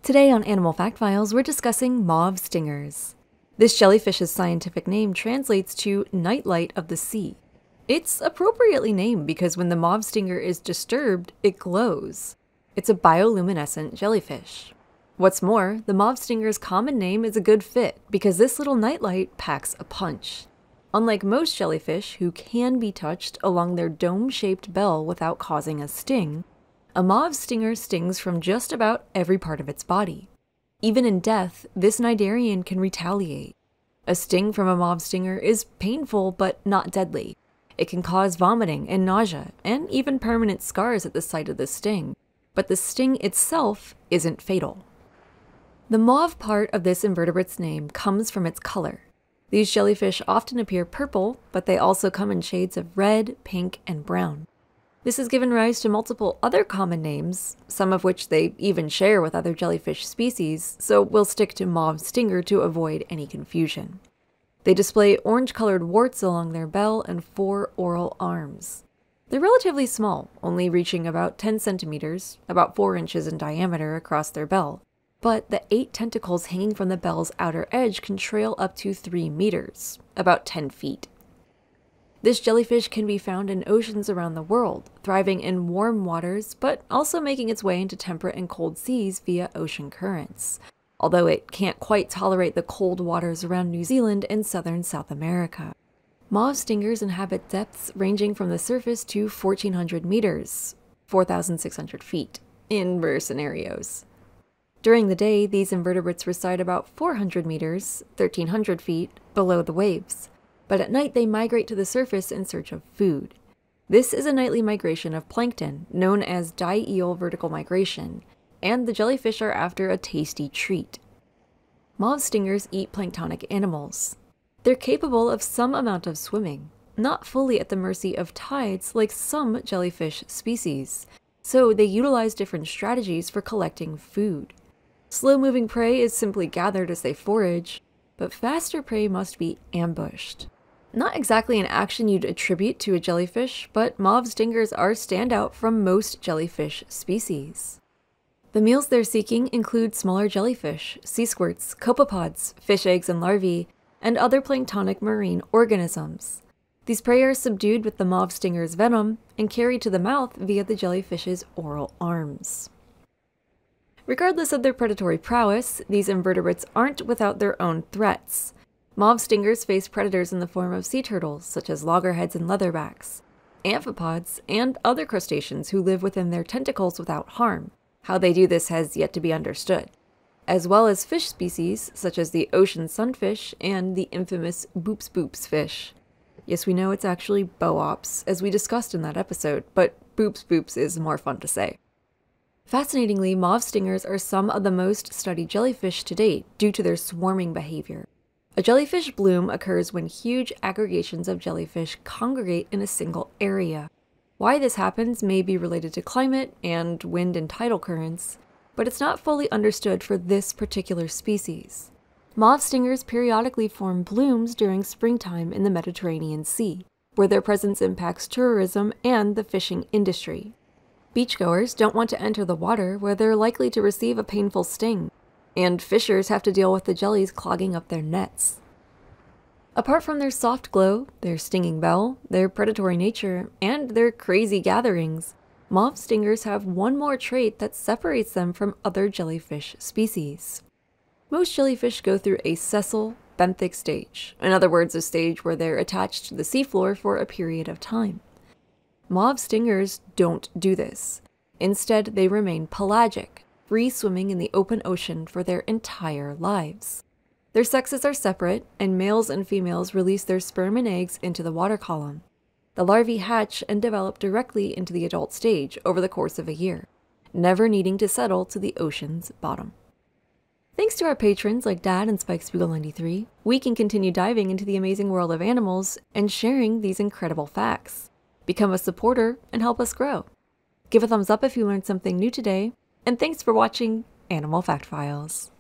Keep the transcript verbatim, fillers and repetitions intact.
Today on Animal Fact Files, we're discussing mauve stingers. This jellyfish's scientific name translates to nightlight of the sea. It's appropriately named because when the mauve stinger is disturbed, it glows. It's a bioluminescent jellyfish. What's more, the mauve stinger's common name is a good fit because this little nightlight packs a punch. Unlike most jellyfish, who can be touched along their dome-shaped bell without causing a sting, a mauve stinger stings from just about every part of its body. Even in death, this cnidarian can retaliate. A sting from a mauve stinger is painful but not deadly. It can cause vomiting and nausea, and even permanent scars at the site of the sting, but the sting itself isn't fatal. The mauve part of this invertebrate's name comes from its color. These jellyfish often appear purple, but they also come in shades of red, pink, and brown. This has given rise to multiple other common names, some of which they even share with other jellyfish species, so we'll stick to mauve stinger to avoid any confusion. They display orange-colored warts along their bell and four oral arms. They're relatively small, only reaching about ten centimeters, about four inches in diameter across their bell, but the eight tentacles hanging from the bell's outer edge can trail up to three meters, about ten feet. This jellyfish can be found in oceans around the world, thriving in warm waters, but also making its way into temperate and cold seas via ocean currents, although it can't quite tolerate the cold waters around New Zealand and southern South America. Mauve stingers inhabit depths ranging from the surface to fourteen hundred meters, four thousand six hundred feet, in rare scenarios. During the day, these invertebrates reside about four hundred meters, thirteen hundred feet, below the waves. But at night they migrate to the surface in search of food. This is a nightly migration of plankton, known as diel vertical migration, and the jellyfish are after a tasty treat. Mauve stingers eat planktonic animals. They're capable of some amount of swimming, not fully at the mercy of tides like some jellyfish species, so they utilize different strategies for collecting food. Slow-moving prey is simply gathered as they forage, but faster prey must be ambushed. Not exactly an action you'd attribute to a jellyfish, but mauve stingers are standout from most jellyfish species. The meals they're seeking include smaller jellyfish, sea squirts, copepods, fish eggs and larvae, and other planktonic marine organisms. These prey are subdued with the mauve stinger's venom and carried to the mouth via the jellyfish's oral arms. Regardless of their predatory prowess, these invertebrates aren't without their own threats. Mauve stingers face predators in the form of sea turtles, such as loggerheads and leatherbacks, amphipods, and other crustaceans who live within their tentacles without harm. How they do this has yet to be understood, as well as fish species such as the ocean sunfish and the infamous boops boops fish. Yes, we know it's actually boops, as we discussed in that episode, but boops boops is more fun to say. Fascinatingly, mauve stingers are some of the most studied jellyfish to date due to their swarming behavior. A jellyfish bloom occurs when huge aggregations of jellyfish congregate in a single area. Why this happens may be related to climate and wind and tidal currents, but it's not fully understood for this particular species. Mauve stingers periodically form blooms during springtime in the Mediterranean Sea, where their presence impacts tourism and the fishing industry. Beachgoers don't want to enter the water where they're likely to receive a painful sting, and fishers have to deal with the jellies clogging up their nets. Apart from their soft glow, their stinging bell, their predatory nature, and their crazy gatherings, mauve stingers have one more trait that separates them from other jellyfish species. Most jellyfish go through a sessile benthic stage, in other words, a stage where they're attached to the seafloor for a period of time. Mauve stingers don't do this. Instead, they remain pelagic, free swimming in the open ocean for their entire lives. Their sexes are separate, and males and females release their sperm and eggs into the water column. The larvae hatch and develop directly into the adult stage over the course of a year, never needing to settle to the ocean's bottom. Thanks to our patrons like Dad and Spike Spiegel ninety-three, we can continue diving into the amazing world of animals and sharing these incredible facts. Become a supporter and help us grow. Give a thumbs up if you learned something new today, and thanks for watching Animal Fact Files.